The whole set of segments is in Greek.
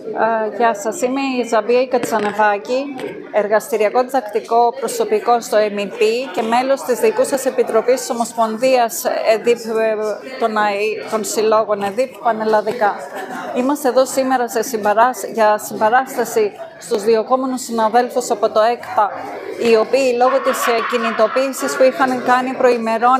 Γεια σας, είμαι η Ζαμπία Κατσανεβάκη, εργαστηριακό διδακτικό προσωπικό στο MEP και μέλος της Διοικούσας Επιτροπής της Ομοσπονδίας ΕΔΙΠ, των Συλλόγων ΕΔΙΠ πανελλαδικά. Είμαστε εδώ σήμερα για συμπαράσταση στους διωκόμενους συναδέλφους από το ΕΚΠΑ, οι οποίοι λόγω της κινητοποίησης που είχαν κάνει προημερών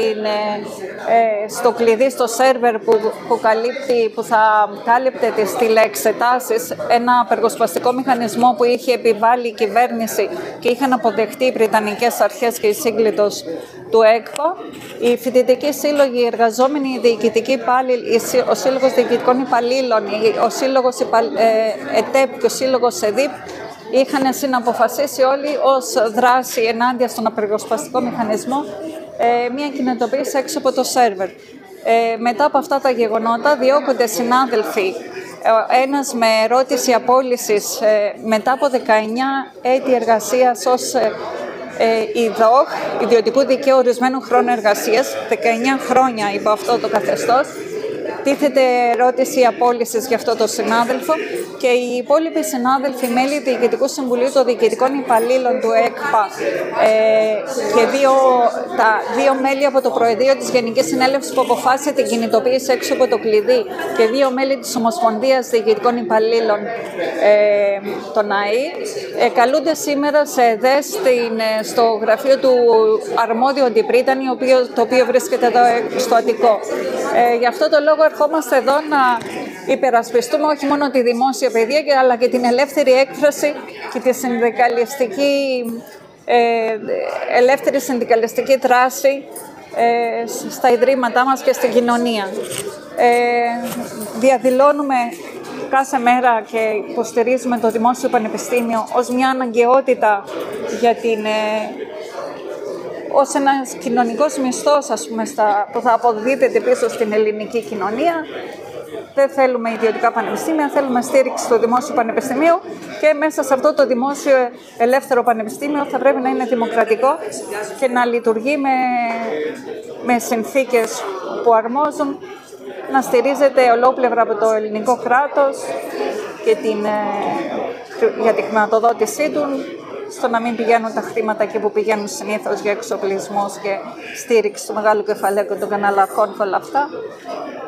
στο κλειδί, στο σερβερ που θα κάλυπτε τις τηλεεξετάσεις, ένα απεργοσπαστικό μηχανισμό που είχε επιβάλει η κυβέρνηση και είχαν αποδεχτεί οι Βρετανικές αρχές και η σύγκλιτος του ΕΚΠΑ, οι φοιτητικοί σύλλογοι, οι εργαζόμενοι, οι διοικητικοί υπάλληλοι, ο Σύλλογος Διοικητικών Υπαλλήλων, ο Σύλλογος ΕΤΕΠ και ο Σύλλογος ΕΔΙΠ είχαν συναποφασίσει όλοι ως δράση ενάντια στον απεργοσπαστικό μηχανισμό μια κινητοποίηση έξω από το σερβερ. Μετά από αυτά τα γεγονότα διώκονται συνάδελφοι, ένας με ερώτηση απόλυσης μετά από 19 έτη εργασίας ως ΙΔΟΧ, ιδιωτικού δικαίου ορισμένου χρόνου εργασίας, 19 χρόνια υπό αυτό το καθεστώς. Τίθεται ερώτηση απόλυσης για αυτό το συνάδελφο και οι υπόλοιποι συνάδελφοι, μέλη του Διοικητικού Συμβουλίου των Διοικητικών Υπαλλήλων του ΕΚΠΑ και δύο μέλη από το Προεδρείο της Γενικής Συνέλευσης που αποφάσισε την κινητοποίηση έξω από το κλειδί και δύο μέλη της Ομοσπονδίας Διοικητικών Υπαλλήλων των ΑΗ καλούνται σήμερα σε ΕΔΕΣ στο γραφείο του αρμόδιου αντιπρίτανη, το οποίο βρίσκεται εδώ στο Αττικό. Γι' αυτό το λόγο ερχόμαστε εδώ να υπερασπιστούμε όχι μόνο τη δημόσια παιδεία, αλλά και την ελεύθερη έκφραση και τη ελεύθερη συνδικαλιστική δράση στα ιδρύματά μας και στην κοινωνία. Διαδηλώνουμε κάθε μέρα και υποστηρίζουμε το Δημόσιο Πανεπιστήμιο ως μια αναγκαιότητα ως ένας κοινωνικός μισθός, ας πούμε, που θα αποδίδεται πίσω στην ελληνική κοινωνία. Δεν θέλουμε ιδιωτικά πανεπιστήμια, θέλουμε στήριξη του Δημόσιου Πανεπιστημίου και μέσα σε αυτό το δημόσιο ελεύθερο πανεπιστήμιο θα πρέπει να είναι δημοκρατικό και να λειτουργεί με συνθήκες που αρμόζουν, να στηρίζεται ολόπλευρα από το ελληνικό κράτος και για τη χρηματοδότησή του, στο να μην πηγαίνουν τα χρήματα εκεί που πηγαίνουν συνήθως για εξοπλισμούς και στήριξη του μεγάλου κεφαλαίου και των καναλαρχών και όλα αυτά.